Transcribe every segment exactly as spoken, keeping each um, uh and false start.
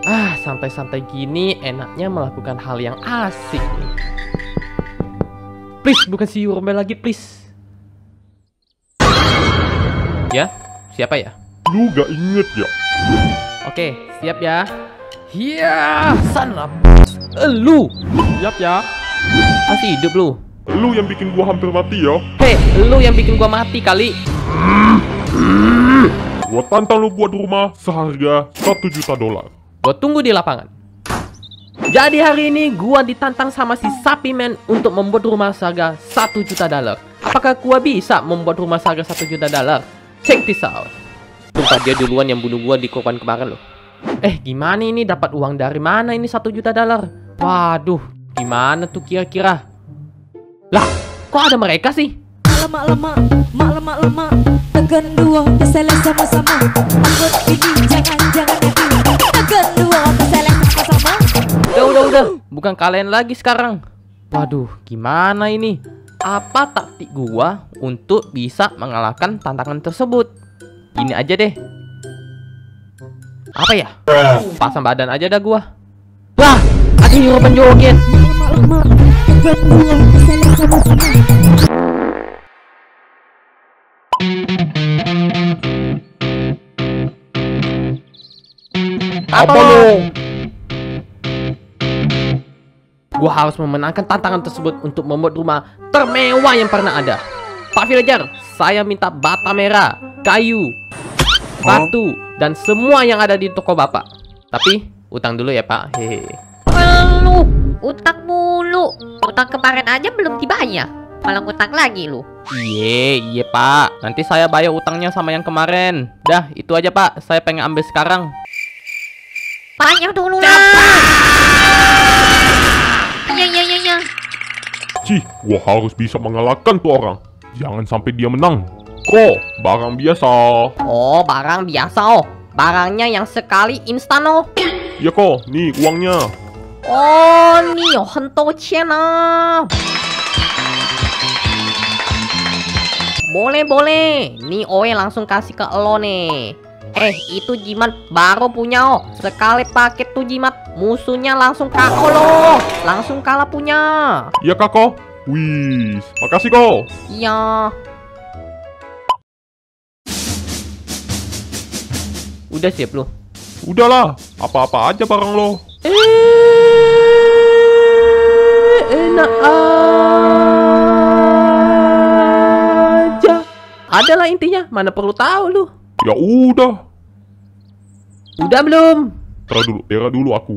Ah, santai-santai gini enaknya melakukan hal yang asik nih. Please, bukan si Rombel lagi, please. Ya, siapa ya? Lu gak inget ya? Oke, siap ya. Hiya, sana. Elu. Siap ya. Masih hidup lu? Lu yang bikin gua hampir mati ya. Hei, lu yang bikin gua mati kali. Gua tantang lu buat rumah seharga satu juta dolar. Gua tunggu di lapangan. Jadi hari ini gua ditantang sama si Sapi Man untuk membuat rumah seharga satu juta dolar. Apakah gua bisa membuat rumah seharga satu juta dolar? Check this out. Sumpah dia duluan yang bunuh gua di korban kemarin loh. Eh, gimana ini dapat uang dari mana ini satu juta dolar? Waduh, gimana tuh kira-kira? Lah, kok ada mereka sih? Lemak-lemak, mak lemak-lemak, tekan dua, keselek sama-sama. Angkut ini jangan-jangan lagi. Tekan dua, keselek sama-sama. Udah, udah, udah. Bukan kalian lagi sekarang. Waduh, gimana ini? Apa taktik gua untuk bisa mengalahkan tantangan tersebut? Ini aja deh. Apa ya? Pasang badan aja dah gua. Wah, ada hero penjoget. Lemak-lemak, tekan dua, keselek sama-sama. Apa lo? Gua harus memenangkan tantangan tersebut untuk membuat rumah termewah yang pernah ada. Pak Villager, saya minta bata merah, kayu, batu, dan semua yang ada di toko bapak. Tapi utang dulu ya pak. Hehe. Lu utang mulu. Utang kemarin aja belum dibayar, malah utang lagi lu. Iye, iye pak. Nanti saya bayar utangnya sama yang kemarin. Dah, itu aja pak. Saya pengen ambil sekarang. Bayar dulu lah. Iya iya iya iya. Cih, gua harus bisa mengalahkan tuh orang. Jangan sampai dia menang. Kok, barang biasa. Oh, barang biasa oh. Barangnya yang sekali instan oh. Ya kok, nih uangnya. Oh, nih oh, hento ah. Boleh boleh. Nih Oe langsung kasih ke lo nih. Eh, itu jimat baru punya oh. Sekali pakai tuh jimat, musuhnya langsung K O lo. Langsung kalah punya. Ya kakak. Wih, makasih kok. Iya. Udah siap lu? Udahlah, apa-apa aja barang lo. Eh, enak aja. Adalah intinya, mana perlu tahu lu. Ya udah. Udah belum? Tera dulu, tera dulu aku.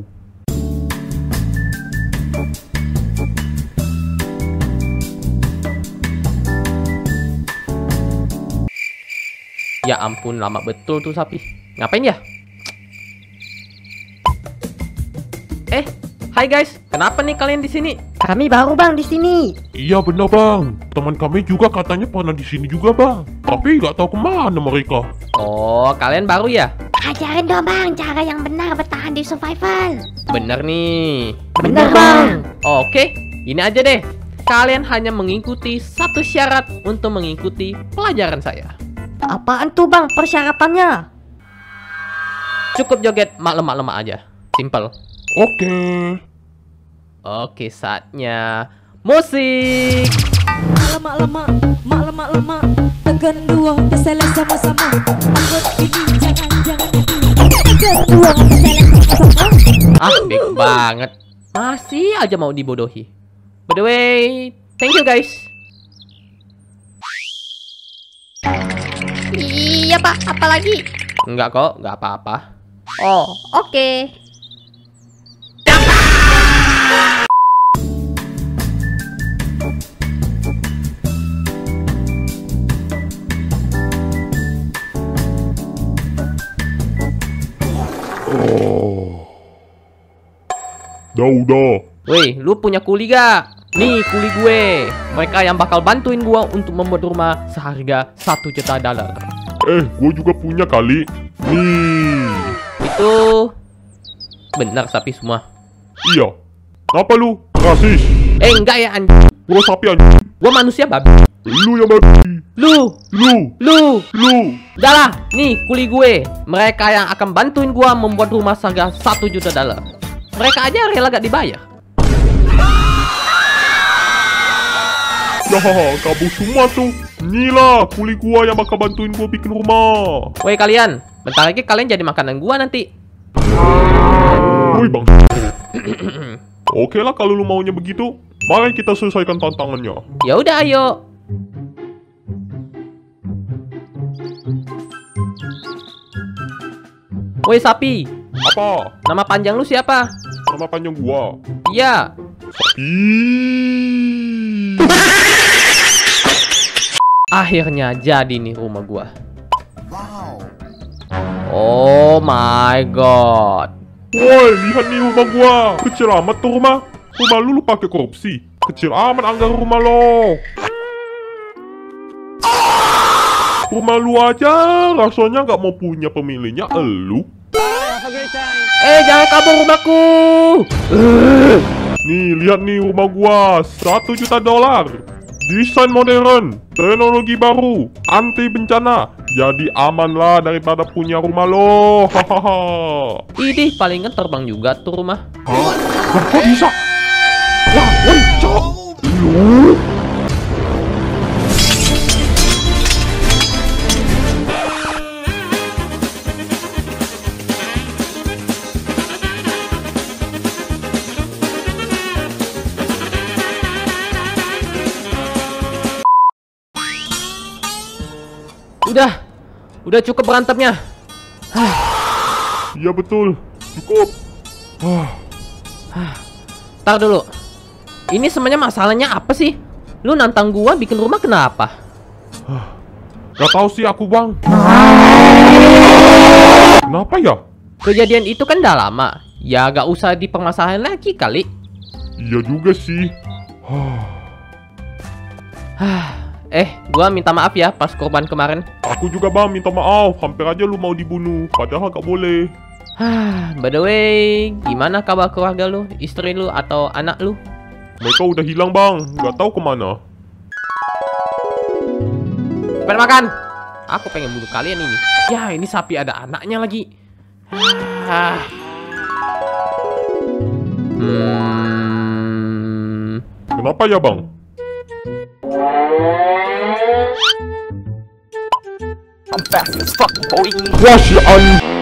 Ya ampun, lama betul tuh sapi. Ngapain ya? Eh, hai guys. Kenapa nih kalian di sini? Kami baru bang di sini. Iya benar bang. Teman kami juga katanya pernah di sini juga bang. Tapi nggak tahu kemana mereka. Oh, kalian baru ya? Ajarin dong bang cara yang benar bertahan di survival. Bener nih. Bener bang. Oke, ini aja deh. Kalian hanya mengikuti satu syarat untuk mengikuti pelajaran saya. Apaan tuh bang persyaratannya? Cukup joget mak lemak-lemak aja. Simple. Oke. Oke, saatnya musik. Lemak-lemak, mak lemak-lemak, tekan dua, keselek sama-sama. Angkut ini jangan-jangan lagi. Tekan dua, keselek sama-sama. Ah, big banget. Masih aja mau dibodohi. By the way, thank you guys. Iya pak, apalagi? Enggak kok, enggak apa-apa. Oh, oke. Oh. Dah udah. Woi, lu punya kuli gak? Nih kuli gue. Mereka yang bakal bantuin gua untuk membuat rumah seharga satu juta dolar. Eh, gue juga punya kali. Nih. Itu benar sapi semua. Iya. Kenapa lu? Rasis. Eh enggak ya anjing. Gua sapi anjing. Gua manusia babi. Lu yang mati. Lu, Lu, lu. lu. Udah lah, nih kuli gue. Mereka yang akan bantuin gua membuat rumah seharga satu juta dolar. Mereka aja rela gak dibayar. Ya, kamu semua tuh. Inilah kuli gua yang bakal bantuin gua bikin rumah. Woi kalian, bentar lagi kalian jadi makanan gua nanti. Woi bang. Oke lah kalau lu maunya begitu, mari kita selesaikan tantangannya. Ya udah ayo. Woi sapi, Apa? nama panjang lu siapa? Nama panjang gua. Iya. Ih. Akhirnya jadi nih rumah gua. Oh my god. Woi, lihat nih rumah gua. Kecil amat tuh rumah. Rumah lu lu pakai korupsi. Kecil amat anggaran rumah lo. Rumah lu aja rasanya nggak mau punya pemiliknya, elu. Eh jangan kabur rumahku. Nih, lihat nih rumah gua, satu juta dolar. Desain modern, teknologi baru, anti bencana. Jadi aman lah daripada punya rumah lo. Hahaha. Idih, palingan terbang juga tuh rumah. Hah? Lah, kok bisa? Wah, woi, cok. Lu. Udah, udah cukup berantemnya. Iya betul, cukup. Wah. Ntar dulu. Ini sebenarnya masalahnya apa sih? Lu nantang gua bikin rumah kenapa? Gak tahu sih aku bang. Kenapa ya? Kejadian itu kan udah lama. Ya gak usah dipermasalahin lagi kali. Iya juga sih. Eh, gua minta maaf ya pas korban kemarin. Aku juga bang minta maaf. Hampir aja lu mau dibunuh. Padahal gak boleh. By the way, gimana kabar keluarga lu, istri lu atau anak lu? Mereka udah hilang bang. Gak tahu kemana. Cepat makan. Aku pengen bunuh kalian ini. Ya, ini sapi ada anaknya lagi. Ah. Hmm. Kenapa ya bang? I'm fast as fuck, boy. Wah si an.